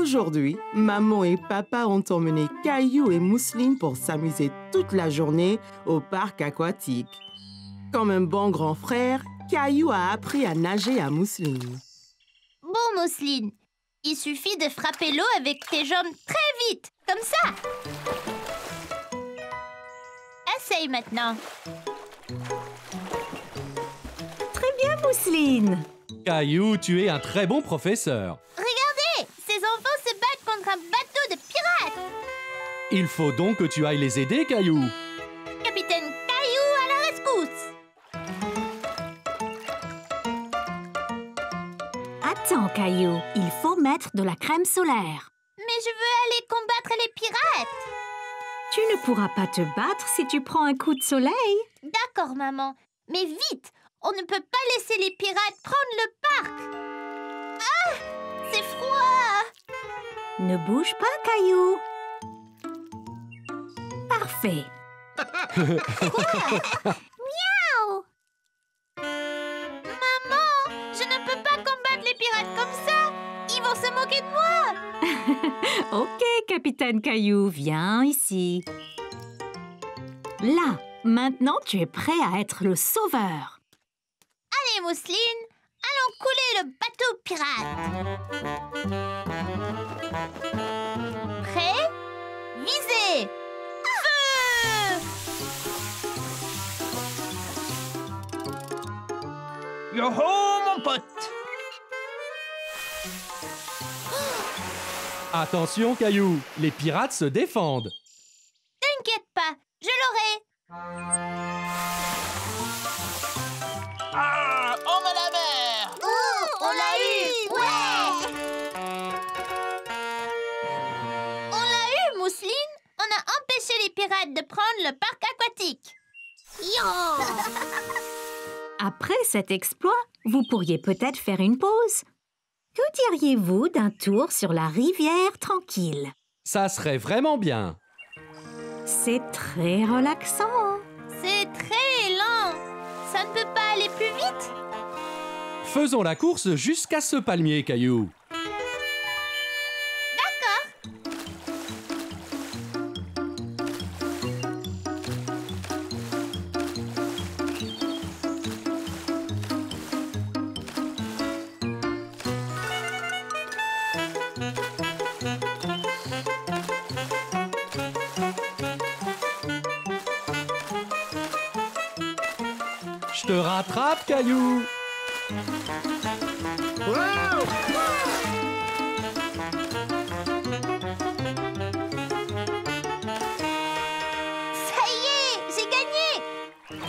Aujourd'hui, maman et papa ont emmené Caillou et Mousseline pour s'amuser toute la journée au parc aquatique. Comme un bon grand frère, Caillou a appris à nager à Mousseline. Bon, Mousseline, il suffit de frapper l'eau avec tes jambes très vite, comme ça. Essaye maintenant. Très bien, Mousseline. Caillou, tu es un très bon professeur. Regardez, ces enfants se battent contre un bateau de pirates. Il faut donc que tu ailles les aider, Caillou. Capitaine Caillou à la rescousse. Attends, Caillou, il faut mettre de la crème solaire. Mais je veux aller combattre les pirates. Tu ne pourras pas te battre si tu prends un coup de soleil. D'accord, maman. Mais vite, on ne peut pas laisser les pirates prendre le parc. Ah, c'est froid. Ne bouge pas, Caillou. Parfait. Miaou. Maman, je ne peux pas combattre les pirates comme ça. Ils vont se moquer de moi. Ok, Capitaine Caillou, viens ici. Là, maintenant tu es prêt à être le sauveur. Allez, Mousseline, allons couler le bateau pirate. Prêt? Visez! Feu! Yo-ho, mon pote! Attention, Caillou, les pirates se défendent. T'inquiète pas, je l'aurai. Ah, on a la mer! Oh, on l'a eu! Ouais! On l'a eu, Mousseline. On a empêché les pirates de prendre le parc aquatique. Après cet exploit, vous pourriez peut-être faire une pause. Que diriez-vous d'un tour sur la rivière tranquille? Ça serait vraiment bien. C'est très relaxant. C'est très lent. Ça ne peut pas aller plus vite. Faisons la course jusqu'à ce palmier, Caillou. D'accord. Je te rattrape, Caillou. Ça y est, j'ai gagné.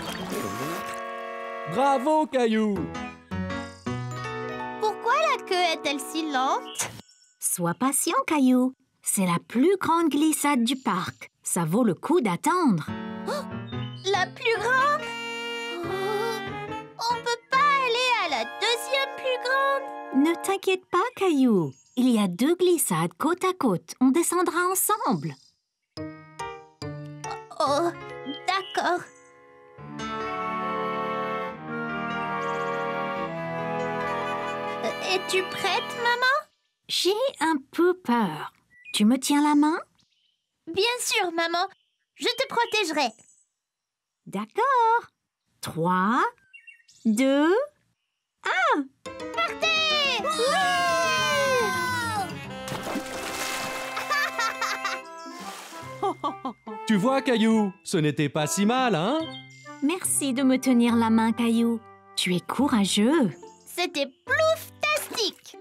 Bravo, Caillou. Pourquoi la queue est-elle si lente? Sois patient, Caillou. C'est la plus grande glissade du parc. Ça vaut le coup d'attendre. La plus grande? Oh, on peut pas aller à la deuxième plus grande? Ne t'inquiète pas, Caillou. Il y a 2 glissades côte à côte. On descendra ensemble. Oh, d'accord. Es-tu prête, maman? J'ai un peu peur. Tu me tiens la main? Bien sûr, maman. Je te protégerai. D'accord. 3, 2, 1. Partez! Tu vois, Caillou, ce n'était pas si mal, hein? Merci de me tenir la main, Caillou. Tu es courageux. C'était plouftastique!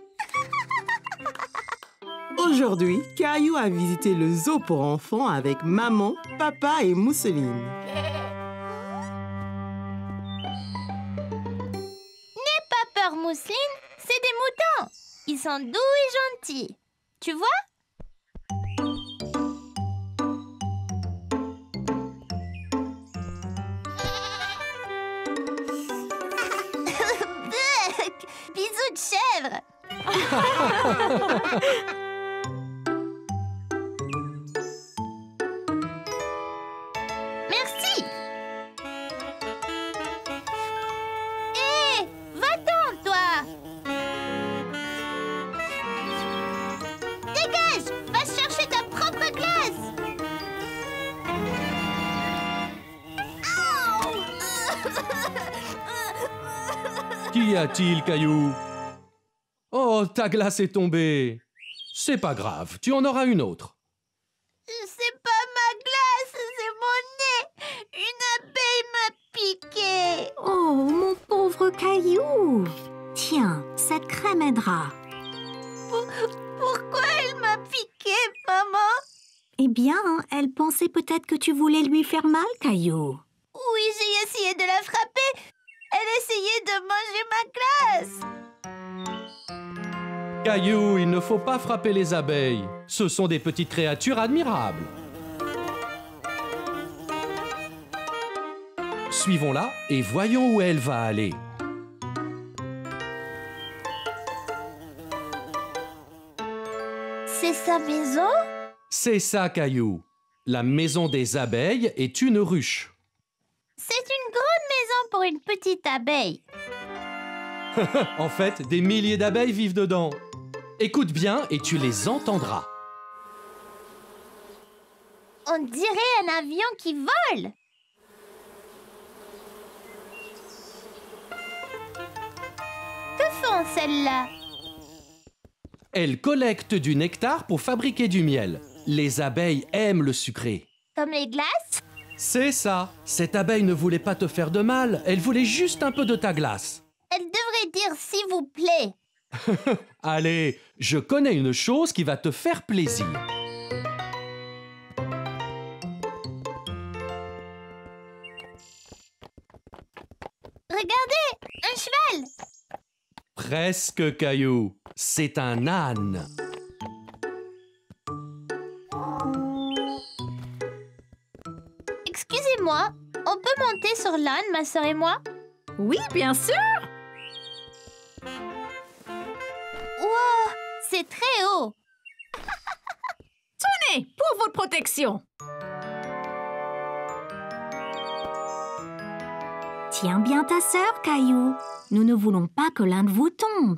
Aujourd'hui, Caillou a visité le zoo pour enfants avec maman, papa et Mousseline. N'aie pas peur, Mousseline. C'est des moutons. Ils sont doux et gentils. Tu vois? Bisous de chèvre. Merci. Hé, va-t'en, toi. Dégage. Qu'y a-t-il, Caillou? Oh, ta glace est tombée. C'est pas grave, tu en auras une autre. C'est pas ma glace, c'est mon nez. Une abeille m'a piqué. Oh, mon pauvre Caillou! Tiens, cette crème aidera. Pourquoi elle m'a piqué, maman? Eh bien, elle pensait peut-être que tu voulais lui faire mal, Caillou. Oui, j'ai essayé de la frapper. Elle essayait de manger ma glace. Caillou, il ne faut pas frapper les abeilles. Ce sont des petites créatures admirables. Suivons-la et voyons où elle va aller. C'est sa maison? C'est ça, Caillou. La maison des abeilles est une ruche. C'est une grande maison pour une petite abeille. En fait, des milliers d'abeilles vivent dedans. Écoute bien et tu les entendras. On dirait un avion qui vole. Que font celles-là? Elles collectent du nectar pour fabriquer du miel. Les abeilles aiment le sucré. Comme les glaces? C'est ça. Cette abeille ne voulait pas te faire de mal. Elle voulait juste un peu de ta glace. Elle devrait dire s'il vous plaît. Allez, je connais une chose qui va te faire plaisir. Regardez, un cheval. Presque, Caillou. C'est un âne. Excusez-moi, on peut monter sur l'âne, ma sœur et moi? Oui, bien sûr! Wow, c'est très haut. Tenez, pour votre protection! Tiens bien ta sœur, Caillou. Nous ne voulons pas que l'un de vous tombe.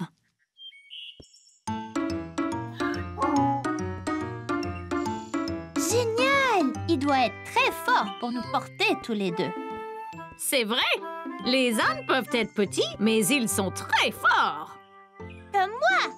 Génial! Il doit être très fort pour nous porter tous les deux. C'est vrai! Les ânes peuvent être petits, mais ils sont très forts! Comme moi!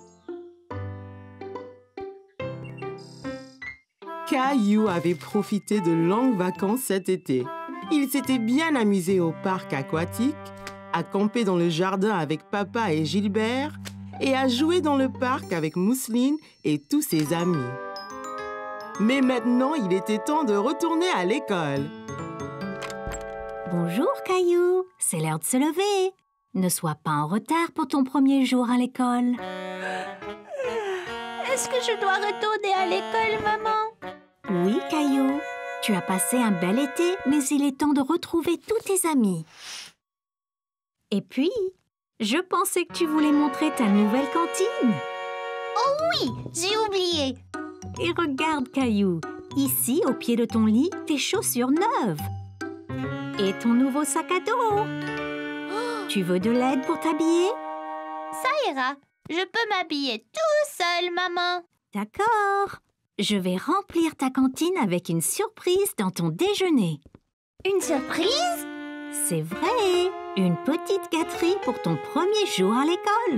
Caillou avait profité de longues vacances cet été. Il s'était bien amusé au parc aquatique, à camper dans le jardin avec papa et Gilbert et à jouer dans le parc avec Mousseline et tous ses amis. Mais maintenant, il était temps de retourner à l'école. Bonjour, Caillou. C'est l'heure de se lever. Ne sois pas en retard pour ton premier jour à l'école. Est-ce que je dois retourner à l'école, maman? Oui, Caillou. Tu as passé un bel été, mais il est temps de retrouver tous tes amis. Et puis, je pensais que tu voulais montrer ta nouvelle cantine. Oh oui, j'ai oublié. Et regarde, Caillou, ici, au pied de ton lit, tes chaussures neuves. Et ton nouveau sac à dos. Tu veux de l'aide pour t'habiller? Ça ira. Je peux m'habiller tout seul, maman. D'accord. Je vais remplir ta cantine avec une surprise dans ton déjeuner. Une surprise? C'est vrai, une petite gâterie pour ton premier jour à l'école.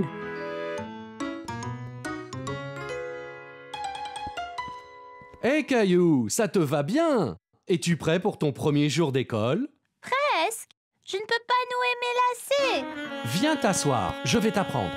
Hé, Caillou, ça te va bien? Es-tu prêt pour ton premier jour d'école? Presque. Je ne peux pas nouer mes lacets. Viens t'asseoir, je vais t'apprendre.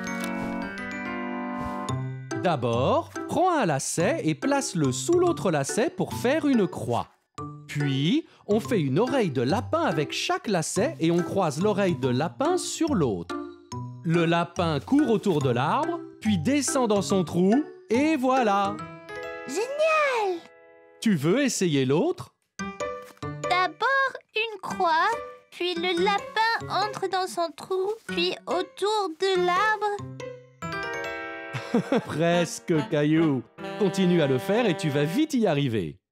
D'abord, prends un lacet et place-le sous l'autre lacet pour faire une croix. Puis, on fait une oreille de lapin avec chaque lacet et on croise l'oreille de lapin sur l'autre. Le lapin court autour de l'arbre, puis descend dans son trou, et voilà! Génial! Tu veux essayer l'autre? D'abord une croix, puis le lapin entre dans son trou, puis autour de l'arbre. Presque, Caillou. Continue à le faire et tu vas vite y arriver.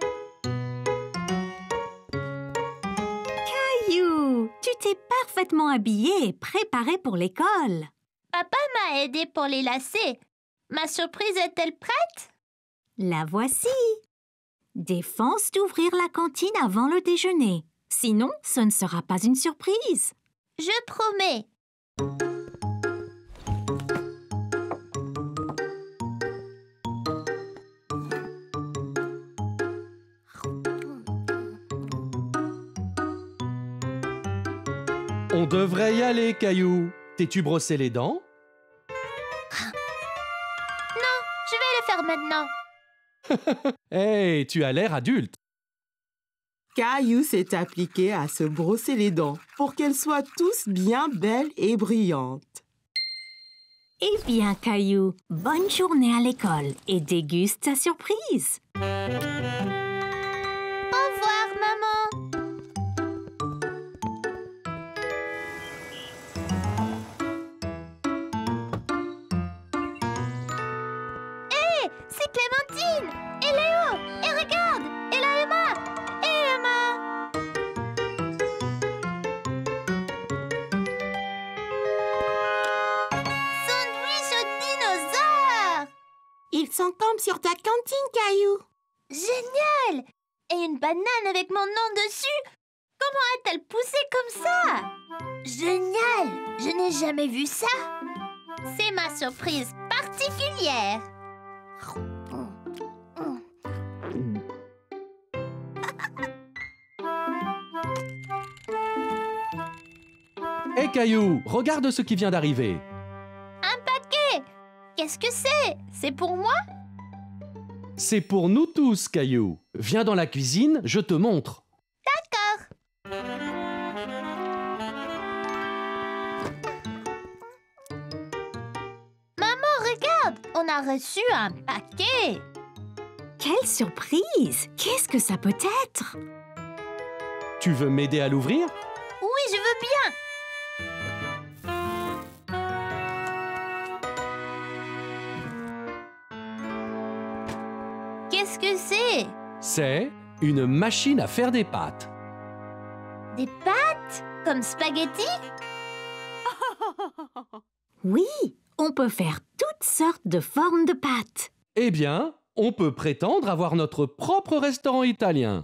Caillou, tu t'es parfaitement habillé et préparé pour l'école. Papa m'a aidé pour les lacets. Ma surprise est-elle prête? La voici. Défense d'ouvrir la cantine avant le déjeuner. Sinon, ce ne sera pas une surprise. Je promets. On devrait y aller, Caillou. T'es-tu brossé les dents? Non, je vais le faire maintenant. Hey, tu as l'air adulte. Caillou s'est appliqué à se brosser les dents pour qu'elles soient tous bien belles et brillantes. Eh bien, Caillou, bonne journée à l'école et déguste ta surprise. Au revoir, maman. Hé, c'est Clémentine et Léo. Et regarde, et là Emma. Et Emma. Sandwich au dinosaure. Ils sont comme sur ta cantine, Caillou. Génial! Et une banane avec mon nom dessus? Comment a-t-elle poussé comme ça? Génial! Je n'ai jamais vu ça. C'est ma surprise particulière. Hé, Caillou, regarde ce qui vient d'arriver. Un paquet! Qu'est-ce que c'est? C'est pour moi? C'est pour nous tous, Caillou. Viens dans la cuisine, je te montre. D'accord. Maman, regarde! On a reçu un paquet. Quelle surprise! Qu'est-ce que ça peut être? Tu veux m'aider à l'ouvrir? Oui, je veux bien. Qu'est-ce que c'est? C'est une machine à faire des pâtes. Des pâtes? Comme spaghetti? Oui, on peut faire toutes sortes de formes de pâtes. Eh bien, on peut prétendre avoir notre propre restaurant italien.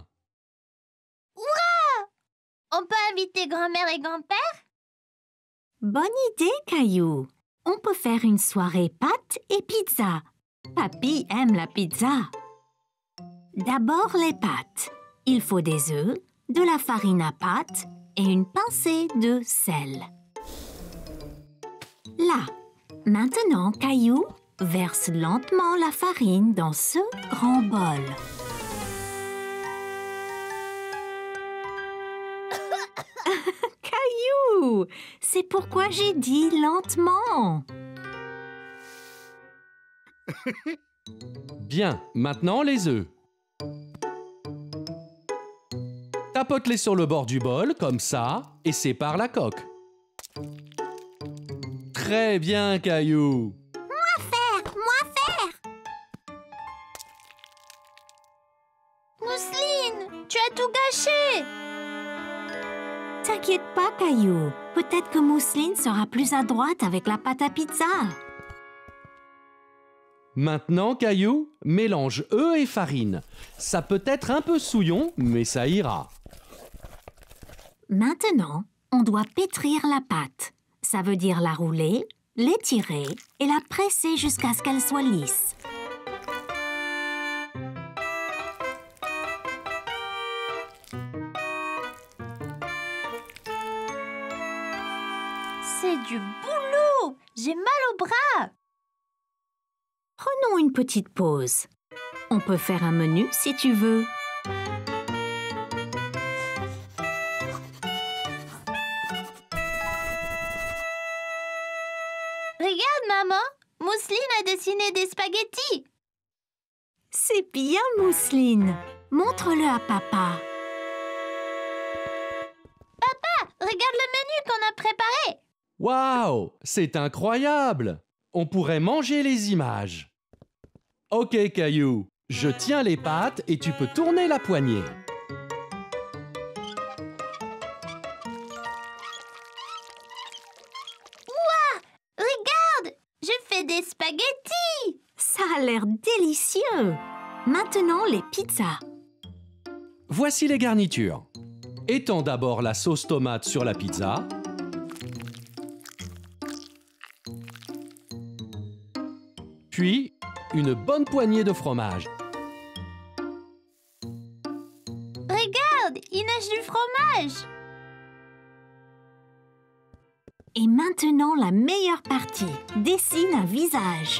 On peut inviter grand-mère et grand-père? Bonne idée, Caillou. On peut faire une soirée pâtes et pizza. Papy aime la pizza. D'abord les pâtes. Il faut des œufs, de la farine à pâte et une pincée de sel. Là, maintenant, Caillou, verse lentement la farine dans ce grand bol. Caillou, c'est pourquoi j'ai dit lentement. Bien, maintenant les œufs. Tapote-les sur le bord du bol, comme ça, et sépare la coque. Très bien, Caillou. Mousseline, tu as tout gâché. T'inquiète pas, Caillou. Peut-être que Mousseline sera plus adroite avec la pâte à pizza. Maintenant, Caillou, mélange œufs et farine. Ça peut être un peu souillon, mais ça ira. Maintenant, on doit pétrir la pâte. Ça veut dire la rouler, l'étirer et la presser jusqu'à ce qu'elle soit lisse. C'est du boulot. J'ai mal au bras. Prenons une petite pause. On peut faire un menu si tu veux. Regarde, maman. Mousseline a dessiné des spaghettis. C'est bien, Mousseline. Montre-le à papa. Regarde le menu qu'on a préparé. Waouh, c'est incroyable! On pourrait manger les images. Ok, Caillou, je tiens les pâtes et tu peux tourner la poignée. Regarde, je fais des spaghettis. Ça a l'air délicieux. Maintenant, les pizzas. Voici les garnitures. Étends d'abord la sauce tomate sur la pizza. Puis, une bonne poignée de fromage. Regarde, il nage du fromage. Et maintenant, la meilleure partie. Dessine un visage.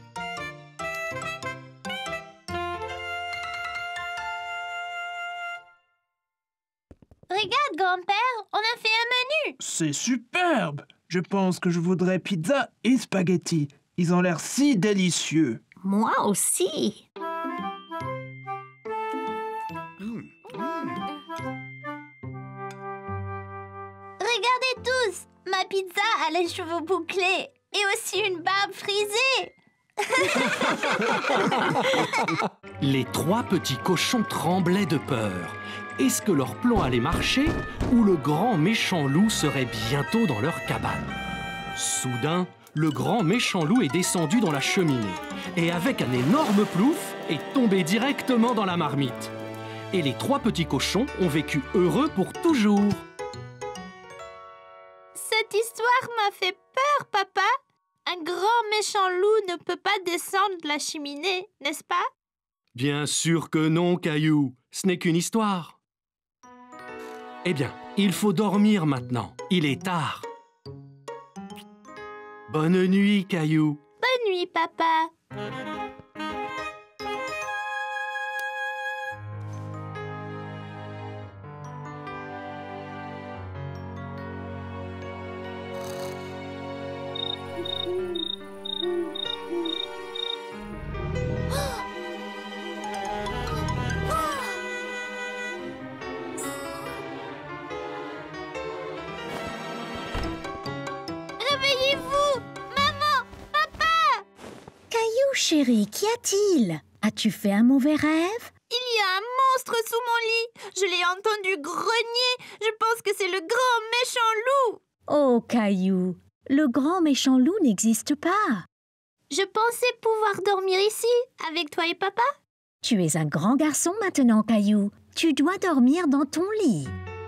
Regarde, grand-père, on a fait un menu. C'est superbe! Je pense que je voudrais pizza et spaghetti. Ils ont l'air si délicieux. Moi aussi. Regardez tous, ma pizza a les cheveux bouclés et aussi une barbe frisée. Les 3 petits cochons tremblaient de peur. Est-ce que leur plan allait marcher ou le grand méchant loup serait bientôt dans leur cabane? Soudain, le grand méchant loup est descendu dans la cheminée et avec un énorme plouf est tombé directement dans la marmite. Et les 3 petits cochons ont vécu heureux pour toujours. Cette histoire m'a fait peur, papa. Un grand méchant loup ne peut pas descendre de la cheminée, n'est-ce pas? Bien sûr que non, Caillou. Ce n'est qu'une histoire. Eh bien, il faut dormir maintenant. Il est tard. Bonne nuit, Caillou. Bonne nuit, papa. Réveillez-vous! Maman! Papa! Caillou, chérie, qu'y a-t-il? As-tu fait un mauvais rêve? Il y a un monstre sous mon lit. Je l'ai entendu grogner. Je pense que c'est le grand méchant loup. Oh, Caillou, le grand méchant loup n'existe pas. Je pensais pouvoir dormir ici, avec toi et papa. Tu es un grand garçon maintenant, Caillou. Tu dois dormir dans ton lit.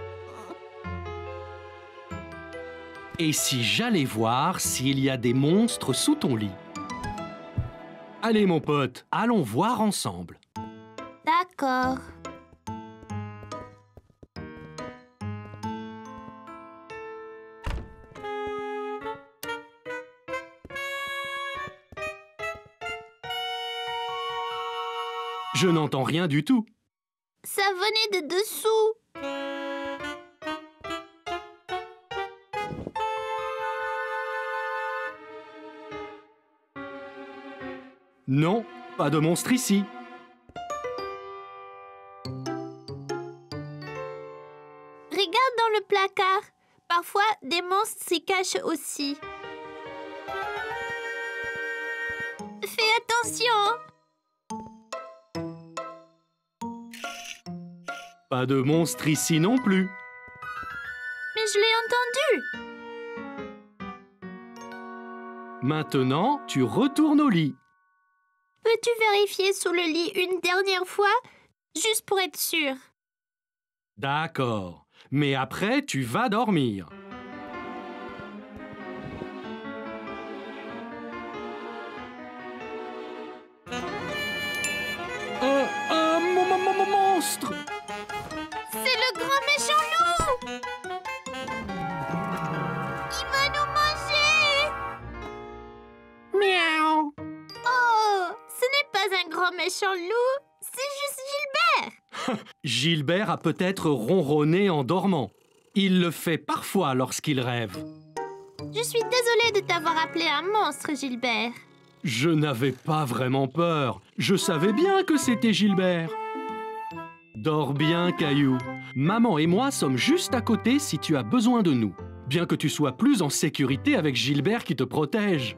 Et si j'allais voir s'il y a des monstres sous ton lit? Allez, mon pote, allons voir ensemble. D'accord. Je n'entends rien du tout. Ça venait de dessous. Non, pas de monstre ici. Regarde dans le placard. Parfois, des monstres s'y cachent aussi. Fais attention. Pas de monstre ici non plus. Mais je l'ai entendu. Maintenant, tu retournes au lit. Peux-tu vérifier sous le lit une dernière fois, juste pour être sûr? D'accord. Mais après, tu vas dormir. Un monstre! C'est le grand méchant loup! Il va nous manger! Miaou! Oh, ce n'est pas un grand méchant loup, c'est juste Gilbert! Gilbert a peut-être ronronné en dormant. Il le fait parfois lorsqu'il rêve. Je suis désolée de t'avoir appelé un monstre, Gilbert. Je n'avais pas vraiment peur. Je savais bien que c'était Gilbert. Dors bien, Caillou. Maman et moi sommes juste à côté si tu as besoin de nous. Bien que tu sois plus en sécurité avec Gilbert qui te protège.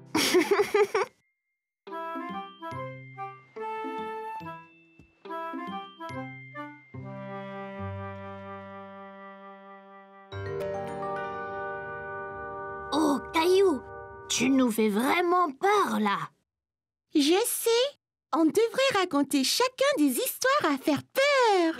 Oh, Caillou, tu nous fais vraiment peur, là. Je sais, on devrait raconter chacun des histoires à faire peur.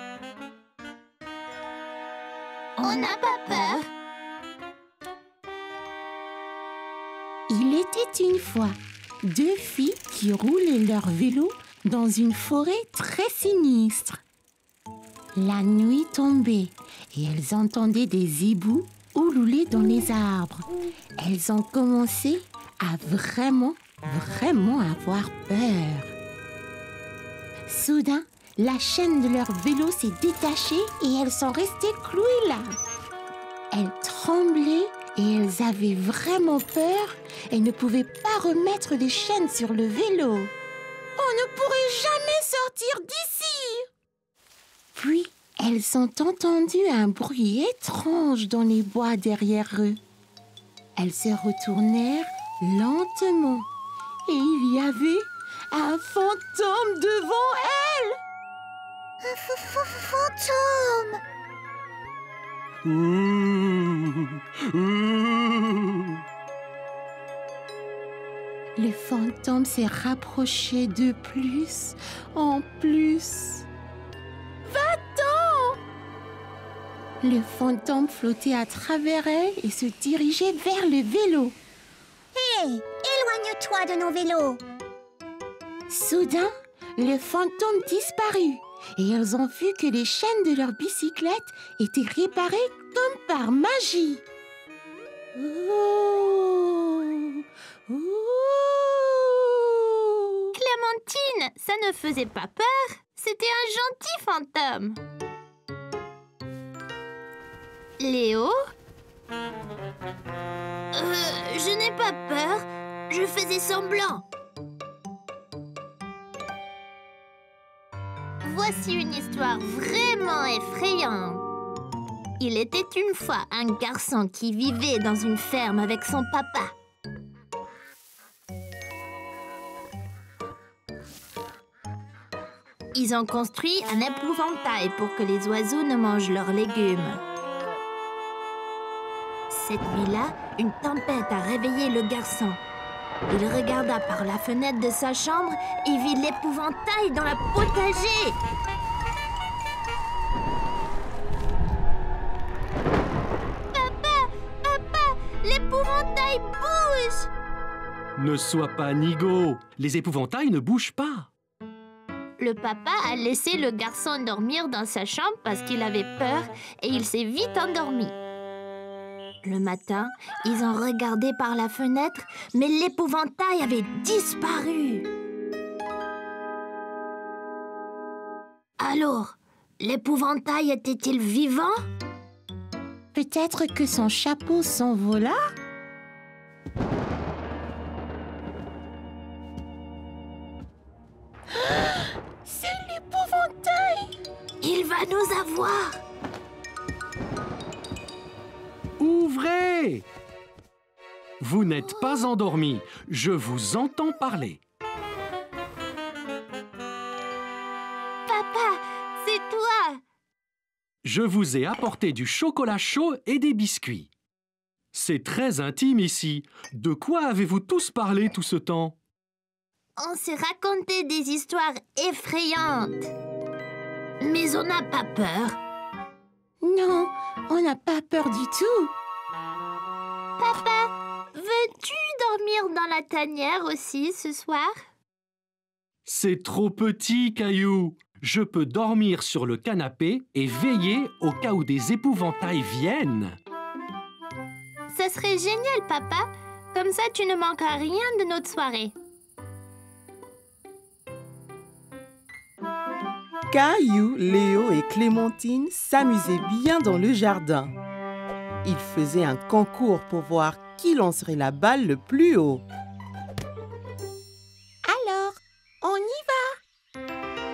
On n'a pas peur. Il était une fois deux filles qui roulaient leur vélo dans une forêt très sinistre. La nuit tombait et elles entendaient des hiboux oulouler dans les arbres. Elles ont commencé à vraiment avoir peur. Soudain, la chaîne de leur vélo s'est détachée et elles sont restées clouées là. Elles tremblaient et elles avaient vraiment peur et ne pouvaient pas remettre les chaînes sur le vélo. On ne pourrait jamais sortir d'ici. Puis, elles ont entendu un bruit étrange dans les bois derrière eux. Elles se retournèrent lentement et il y avait un fantôme devant elles. Fantôme! Le fantôme s'est rapproché de plus en plus. Va-t'en! Le fantôme flottait à travers elle et se dirigeait vers le vélo. Hé, éloigne-toi de nos vélos! Soudain, le fantôme disparut et elles ont vu que les chaînes de leur bicyclette étaient réparées comme par magie. Oh, oh. Clémentine, ça ne faisait pas peur. C'était un gentil fantôme. Léo? Je n'ai pas peur. Je faisais semblant. Voici une histoire vraiment effrayante. Il était une fois un garçon qui vivait dans une ferme avec son papa. Ils ont construit un épouvantail pour que les oiseaux ne mangent leurs légumes. Cette nuit-là, une tempête a réveillé le garçon. Il regarda par la fenêtre de sa chambre et vit l'épouvantail dans le potager. Papa, l'épouvantail bouge! Ne sois pas nigaud, les épouvantails ne bougent pas. Le papa a laissé le garçon dormir dans sa chambre parce qu'il avait peur et il s'est vite endormi. Le matin, ils ont regardé par la fenêtre, mais l'épouvantail avait disparu. Alors, l'épouvantail était-il vivant? Peut-être que son chapeau s'envola? C'est l'épouvantail! Il va nous avoir! Ouvrez! Vous n'êtes pas endormi, je vous entends parler. Papa, c'est toi! Je vous ai apporté du chocolat chaud et des biscuits. C'est très intime ici. De quoi avez-vous tous parlé tout ce temps? On s'est raconté des histoires effrayantes. Mais on n'a pas peur. Non, on n'a pas peur du tout. Papa, veux-tu dormir dans la tanière aussi ce soir? C'est trop petit, Caillou. Je peux dormir sur le canapé et veiller au cas où des épouvantails viennent. Ça serait génial, papa. Comme ça, tu ne manqueras rien de notre soirée. Caillou, Léo et Clémentine s'amusaient bien dans le jardin. Ils faisaient un concours pour voir qui lancerait la balle le plus haut. Alors, on y va!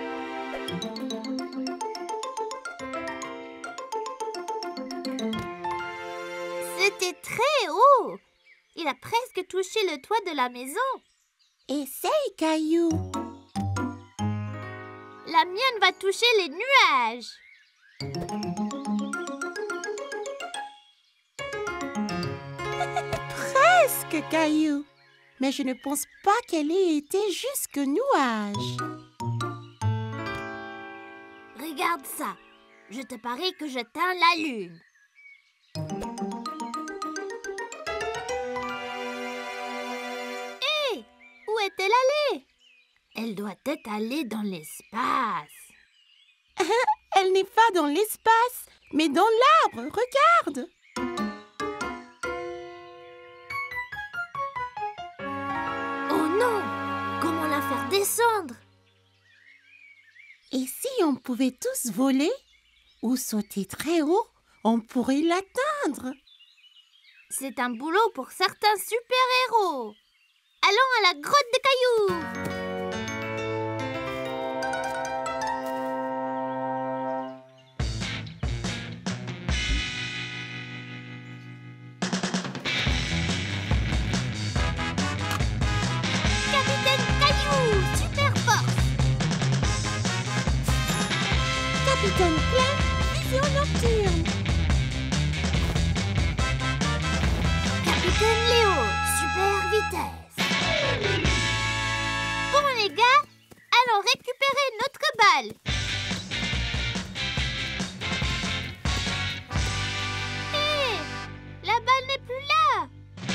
C'était très haut. Il a presque touché le toit de la maison. Essaye, Caillou! La mienne va toucher les nuages. Presque, Caillou! Mais je ne pense pas qu'elle ait été jusqu'aux nuages. Regarde ça. Je te parie que je teins la lune. Hé! Où Où est-elle allée? Elle doit être allée dans l'espace. Elle n'est pas dans l'espace, mais dans l'arbre. Regarde. Oh non! Comment la faire descendre? Et si on pouvait tous voler ou sauter très haut, on pourrait l'atteindre. C'est un boulot pour certains super-héros. Allons à la grotte de cailloux. Capitaine Caillou, super force. Capitaine Clem, vision nocturne. Capitaine Léo, super vitesse. Bon les gars, allons récupérer notre balle. Hé, la balle n'est plus là.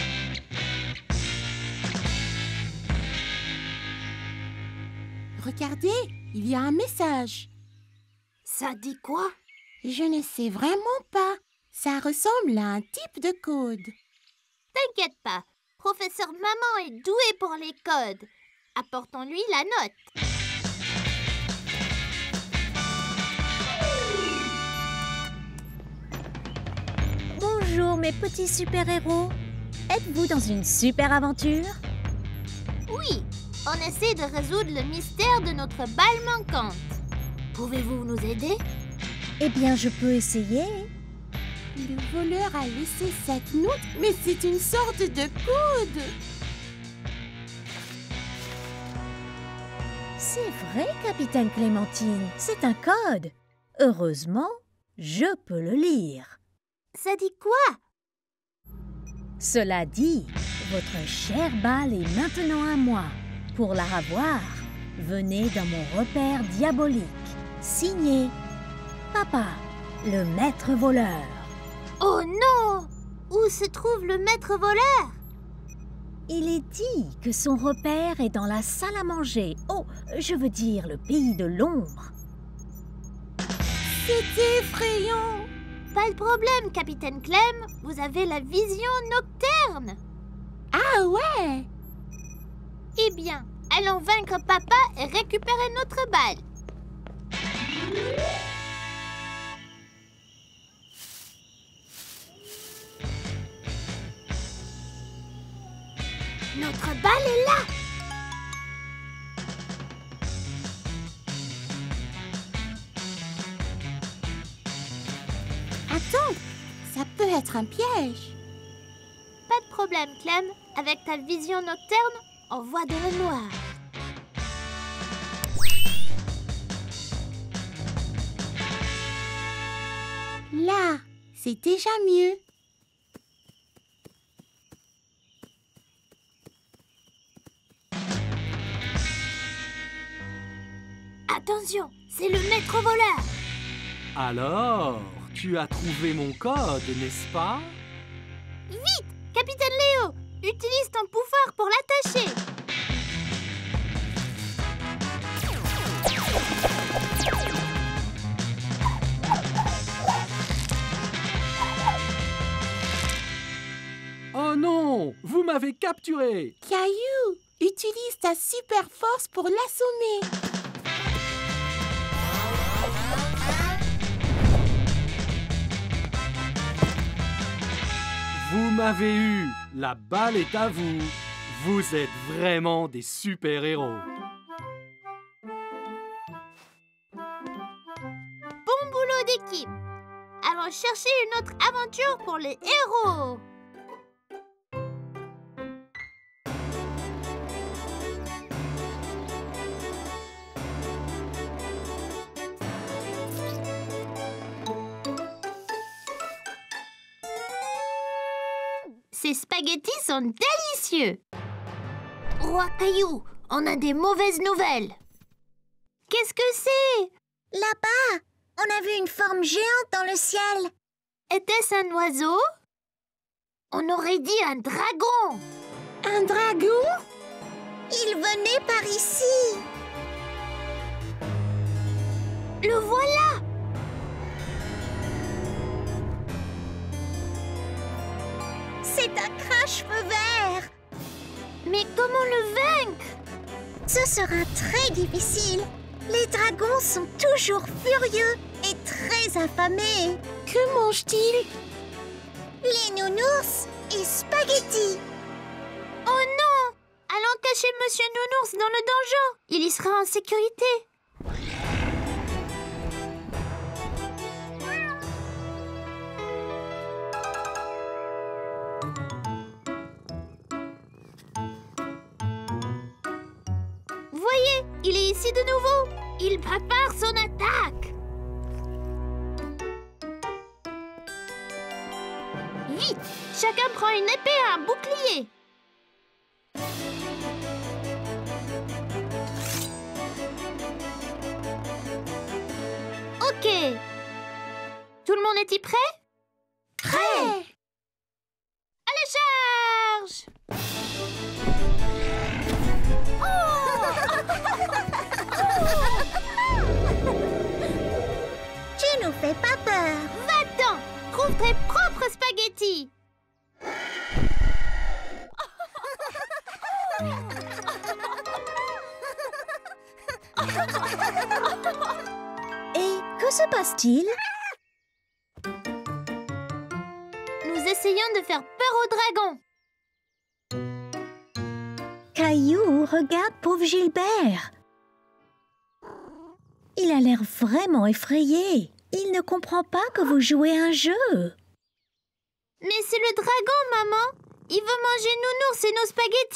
Regardez, il y a un message. Ça dit quoi? Je ne sais vraiment pas. Ça ressemble à un type de code. T'inquiète pas, professeur Maman est doué pour les codes. Apportons-lui la note. Bonjour mes petits super-héros. Êtes-vous dans une super aventure? Oui, on essaie de résoudre le mystère de notre balle manquante. Pouvez-vous nous aider? Eh bien, je peux essayer. Le voleur a laissé cette note, mais c'est une sorte de code. C'est vrai, Capitaine Clémentine, c'est un code. Heureusement, je peux le lire. Ça dit quoi? Cela dit, votre chère balle est maintenant à moi. Pour la revoir, venez dans mon repère diabolique. Signé Papa, le maître voleur. Oh non! Où se trouve le maître voleur? Il est dit que son repère est dans la salle à manger. Oh, je veux dire le pays de l'ombre. C'est effrayant. Pas de problème, Capitaine Clem. Vous avez la vision nocturne. Ah ouais. Eh bien, allons vaincre Papa et récupérer notre balle. Notre balle est là. Attends, ça peut être un piège. Pas de problème, Clem. Avec ta vision nocturne, on voit dans le noir. Là, c'est déjà mieux. Attention, c'est le maître voleur. Alors, tu as trouvé mon code, n'est-ce pas? Vite, Capitaine Léo, utilise ton pouvoir pour l'attacher. Oh non! Vous m'avez capturé! Caillou, utilise ta super force pour l'assommer. Vous m'avez eu! La balle est à vous! Vous êtes vraiment des super-héros! Bon boulot d'équipe. Allons chercher une autre aventure pour les héros. Ces spaghettis sont délicieux. Roi Caillou, on a des mauvaises nouvelles. Qu'est-ce que c'est? Là-bas, on a vu une forme géante dans le ciel. Était-ce un oiseau? On aurait dit un dragon. Un dragon? Il venait par ici. Le voilà. C'est un crache-feu vert. Mais comment le vaincre? Ce sera très difficile. Les dragons sont toujours furieux et très affamés. Que mangent-ils? Les nounours et spaghettis. Oh non! Allons cacher Monsieur Nounours dans le donjon. Il y sera en sécurité. Voyez, il est ici de nouveau. Il prépare son attaque. Vite, chacun prend une épée et un bouclier. Ok. Tout le monde est-il prêt? Prêt. Allez, charge! Tu nous fais pas peur. Va-t'en, trouve tes propres spaghettis. Et que se passe-t-il? Nous essayons de faire peur aux dragons. Caillou, regarde pauvre Gilbert. Il a l'air vraiment effrayé. Il ne comprend pas que vous jouez un jeu. Mais c'est le dragon, maman. Il veut manger Nounours et nos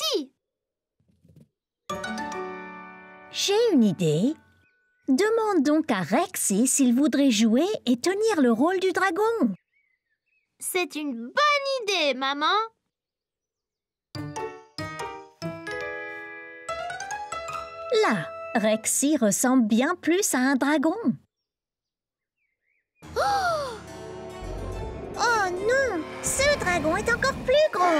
spaghettis. J'ai une idée. Demande donc à Rexy s'il voudrait jouer et tenir le rôle du dragon. C'est une bonne idée, maman. Là, Rexy ressemble bien plus à un dragon. Oh non, ce dragon est encore plus gros.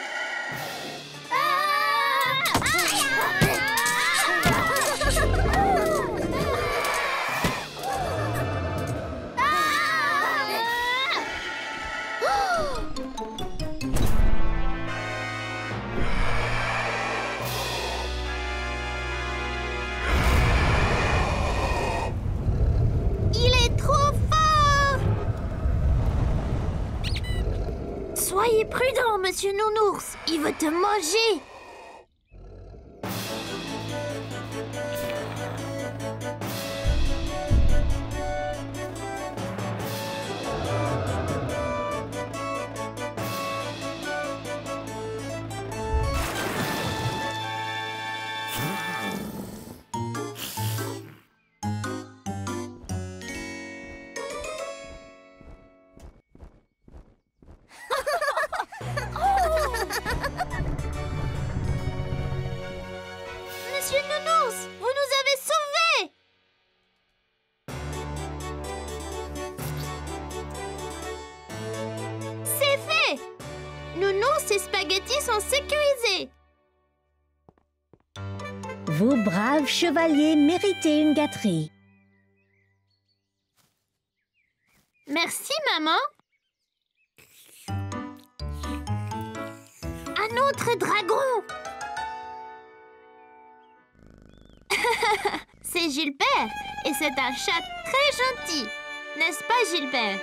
Soyez prudent, Monsieur Nounours. Il veut te manger. Monsieur Nounours, vous nous avez sauvés! C'est fait! Nounours et Spaghetti sont sécurisés. Vous, braves chevaliers, méritez une gâterie. Merci, maman. Un autre dragon! C'est Gilbert et c'est un chat très gentil. N'est-ce pas, Gilbert?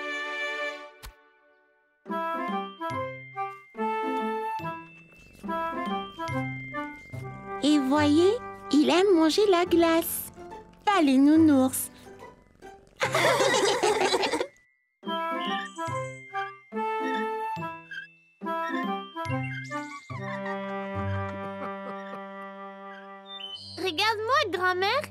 Et voyez, il aime manger la glace. Pas les nounours. Regarde-moi, grand-mère.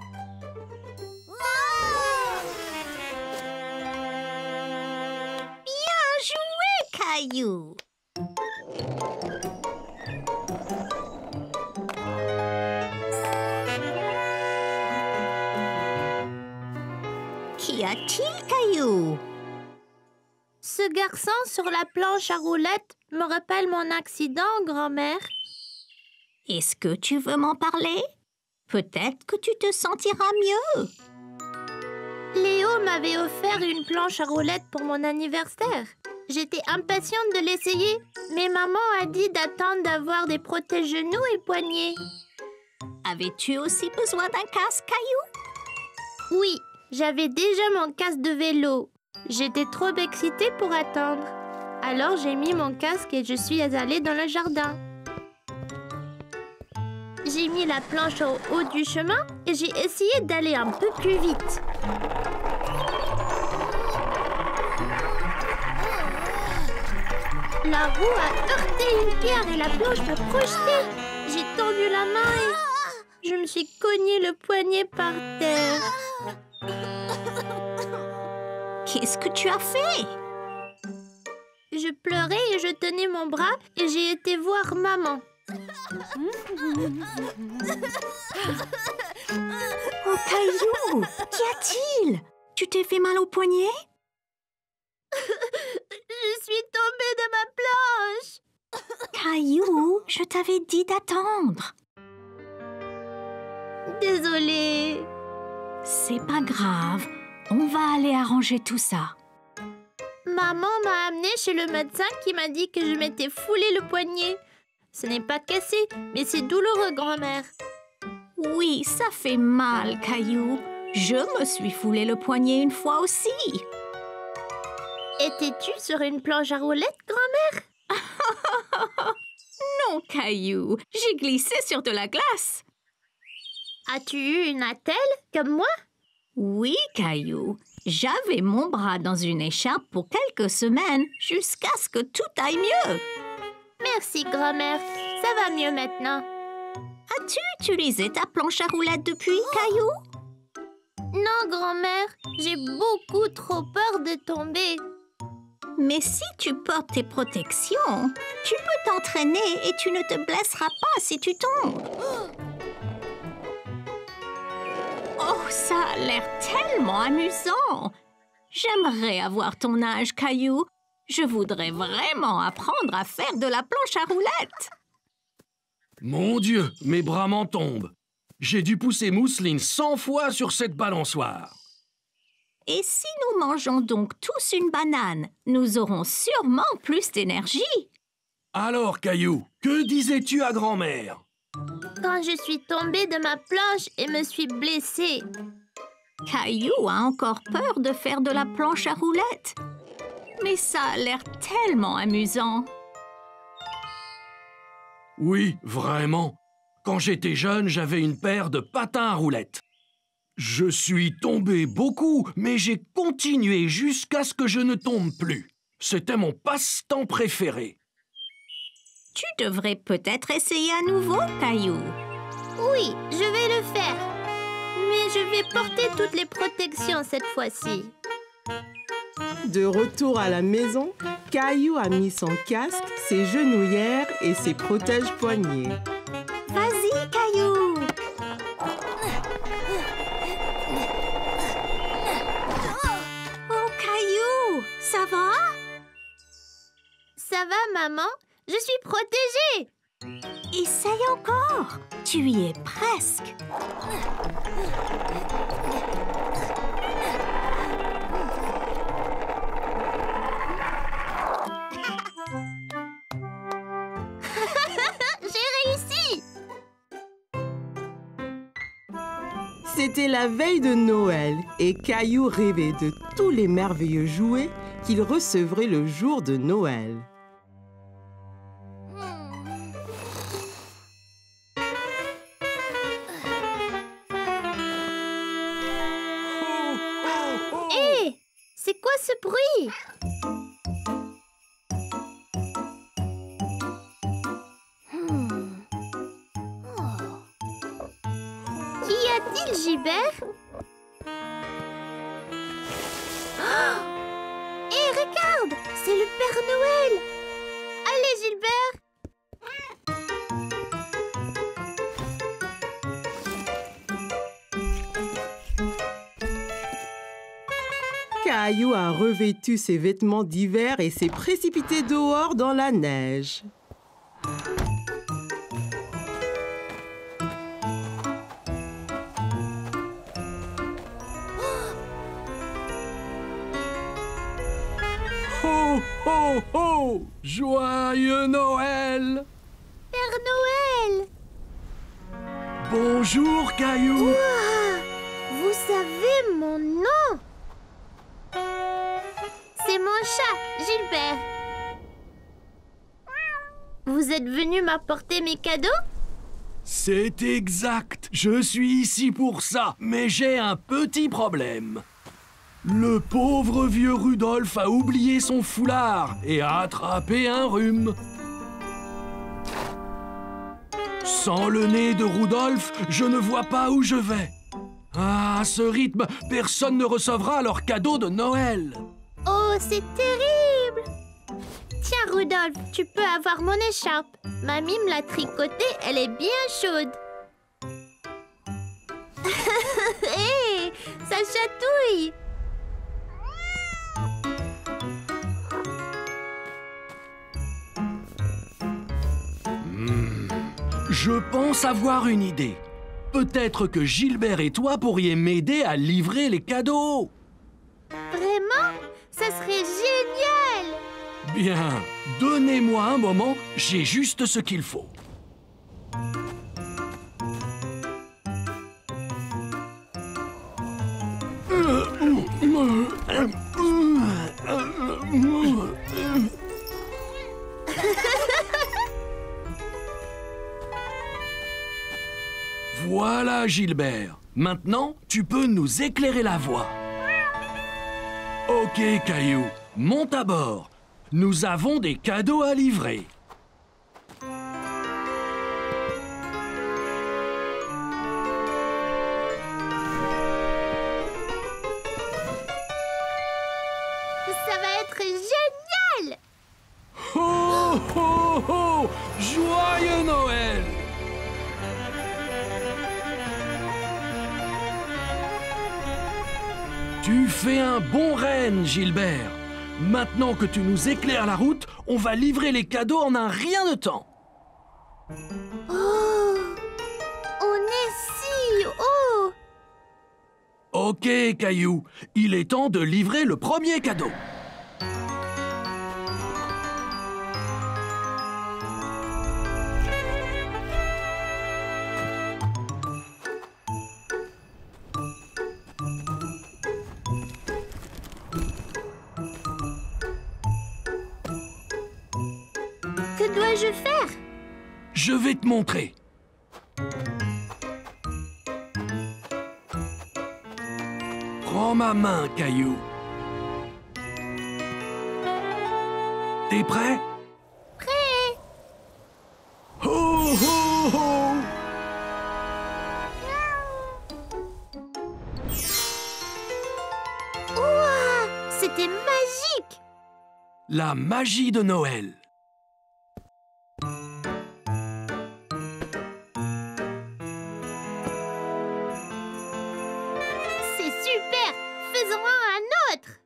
Bien joué, Caillou. Qu'y a-t-il, Caillou? Ce garçon sur la planche à roulettes me rappelle mon accident, grand-mère. Est-ce que tu veux m'en parler? Peut-être que tu te sentiras mieux. Léo m'avait offert une planche à roulettes pour mon anniversaire. J'étais impatiente de l'essayer, mais maman a dit d'attendre d'avoir des protège-genoux et poignets. Avais-tu aussi besoin d'un casque, Caillou? Oui, j'avais déjà mon casque de vélo. J'étais trop excitée pour attendre. Alors j'ai mis mon casque et je suis allée dans le jardin. J'ai mis la planche au haut du chemin et j'ai essayé d'aller un peu plus vite. La roue a heurté une pierre et la planche m'a projetée. J'ai tendu la main et je me suis cogné le poignet par terre. Qu'est-ce que tu as fait? Je pleurais et je tenais mon bras et j'ai été voir maman. Oh, Caillou, qu'y a-t-il? Tu t'es fait mal au poignet? Je suis tombée de ma planche. Caillou, je t'avais dit d'attendre. Désolée. C'est pas grave, on va aller arranger tout ça. Maman m'a amenée chez le médecin qui m'a dit que je m'étais foulé le poignet. Ce n'est pas cassé, mais c'est douloureux, grand-mère. Oui, ça fait mal, Caillou. Je me suis foulé le poignet une fois aussi. Étais-tu sur une planche à roulettes, grand-mère? Non, Caillou, j'ai glissé sur de la glace. As-tu eu une attelle, comme moi? Oui, Caillou. J'avais mon bras dans une écharpe pour quelques semaines, jusqu'à ce que tout aille mieux. Merci, grand-mère. Ça va mieux maintenant. As-tu utilisé ta planche à roulettes depuis, Caillou? Non, grand-mère. J'ai beaucoup trop peur de tomber. Mais si tu portes tes protections, tu peux t'entraîner et tu ne te blesseras pas si tu tombes. Oh, ça a l'air tellement amusant! J'aimerais avoir ton âge, Caillou. Je voudrais vraiment apprendre à faire de la planche à roulettes. Mon Dieu, mes bras m'en tombent. J'ai dû pousser Mousseline 100 fois sur cette balançoire. Et si nous mangeons donc tous une banane, nous aurons sûrement plus d'énergie. Alors, Caillou, que disais-tu à grand-mère? Quand je suis tombée de ma planche et me suis blessée. Caillou a encore peur de faire de la planche à roulettes. Mais ça a l'air tellement amusant. Oui, vraiment. Quand j'étais jeune, j'avais une paire de patins à roulettes. Je suis tombé beaucoup, mais j'ai continué jusqu'à ce que je ne tombe plus. C'était mon passe-temps préféré. Tu devrais peut-être essayer à nouveau, Caillou. Oui, je vais le faire. Mais je vais porter toutes les protections cette fois-ci. De retour à la maison, Caillou a mis son casque, ses genouillères et ses protège-poignets. Vas-y, Caillou. Oh, Caillou, ça va? Ça va, maman? Je suis protégée! Essaye encore. Tu y es presque. J'ai réussi! C'était la veille de Noël et Caillou rêvait de tous les merveilleux jouets qu'il recevrait le jour de Noël. Hé! C'est quoi ce bruit? Qu'y a-t-il, Gilbert? Hé, regarde! C'est le Père Noël! Allez, Gilbert! Caillou a revêtu ses vêtements d'hiver et s'est précipité dehors dans la neige. ho, ho! Joyeux Noël! Père Noël! Bonjour, Caillou! Ouah, vous savez mon nom? C'est mon chat, Gilbert. Vous êtes venu m'apporter mes cadeaux? C'est exact. Je suis ici pour ça, mais j'ai un petit problème. Le pauvre vieux Rudolph a oublié son foulard et a attrapé un rhume. Sans le nez de Rudolph, je ne vois pas où je vais. Ah, à ce rythme, personne ne recevra leur cadeau de Noël. Oh, c'est terrible! Tiens, Rudolph, tu peux avoir mon écharpe. Mamie me l'a tricotée, elle est bien chaude. Hé, ça chatouille! Je pense avoir une idée. Peut-être que Gilbert et toi pourriez m'aider à livrer les cadeaux. Vraiment? Ça serait génial! Bien, donnez-moi un moment, j'ai juste ce qu'il faut. Voilà, Gilbert. Maintenant, tu peux nous éclairer la voie. Ok, Caillou, monte à bord. Nous avons des cadeaux à livrer. Ça va être génial! Ho, ho, ho! Joyeux Noël! Tu fais un bon renne, Gilbert. Maintenant que tu nous éclaires la route, on va livrer les cadeaux en un rien de temps. Oh! On est si haut! Ok, Caillou, il est temps de livrer le premier cadeau. Que dois-je faire? Je vais te montrer. Prends ma main, Caillou. T'es prêt? Prêt! Ho, ho, ho! Ouah! C'était magique! La magie de Noël. C'est super! Faisons-en un autre!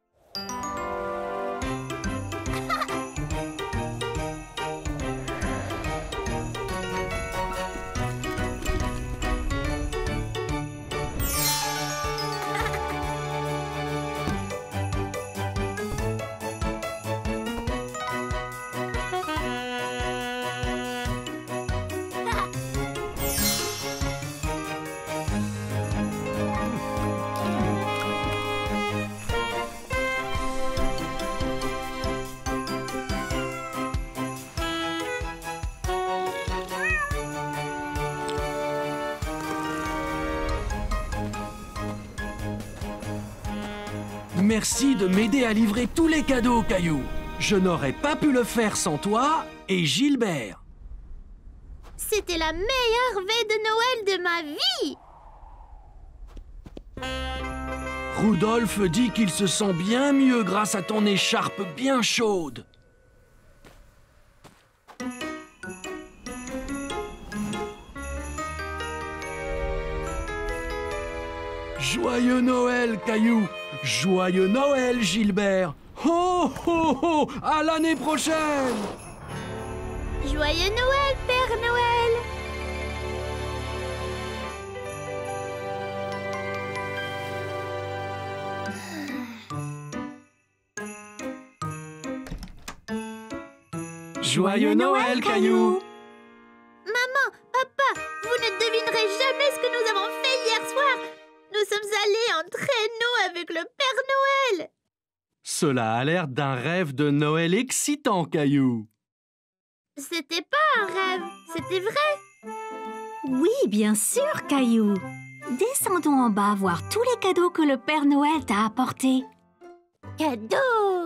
Merci de m'aider à livrer tous les cadeaux, Caillou. Je n'aurais pas pu le faire sans toi et Gilbert. C'était la meilleure veille de Noël de ma vie! Rudolph dit qu'il se sent bien mieux grâce à ton écharpe bien chaude. Joyeux Noël, Caillou! Joyeux Noël, Gilbert! Ho, ho, ho! À l'année prochaine! Joyeux Noël, Père Noël! Joyeux Noël, Caillou! Maman, papa, vous ne devinerez jamais ce que nous avons fait hier soir. Nous sommes allés en traîneau avec le Père Noël. Cela a l'air d'un rêve de Noël excitant, Caillou. C'était pas un rêve, c'était vrai. Oui, bien sûr, Caillou. Descendons en bas voir tous les cadeaux que le Père Noël t'a apportés. Cadeau!